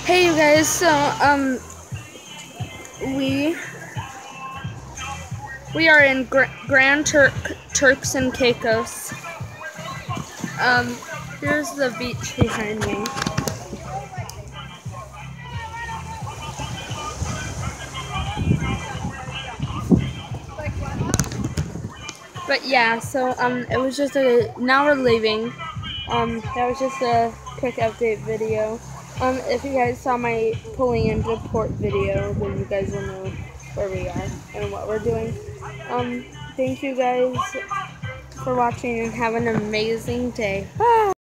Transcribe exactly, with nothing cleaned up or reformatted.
Hey you guys, so um we we are in Gr Grand Turk Turks and Caicos. Um here's the beach behind me. But yeah, so um it was just a now we're leaving. Um that was just a quick update video. Um if you guys saw my pulling into port video, then you guys will know where we are and what we're doing. Um thank you guys for watching and have an amazing day. Bye.